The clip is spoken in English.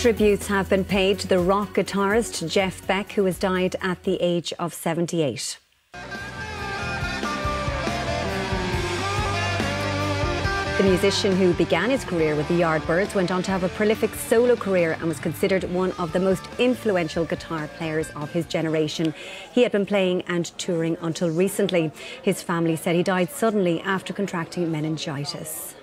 Tributes have been paid to the rock guitarist Jeff Beck, who has died at the age of 78. The musician, who began his career with the Yardbirds, went on to have a prolific solo career and was considered one of the most influential guitar players of his generation. He had been playing and touring until recently. His family said he died suddenly after contracting meningitis.